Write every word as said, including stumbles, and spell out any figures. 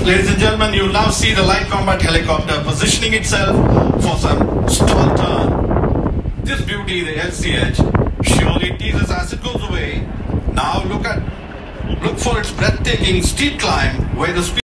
Ladies and gentlemen, you will now see the light combat helicopter positioning itself for some stall turn. This beauty, the L C H, surely teases as it goes away. Now look at, look for its breathtaking steep climb where the speed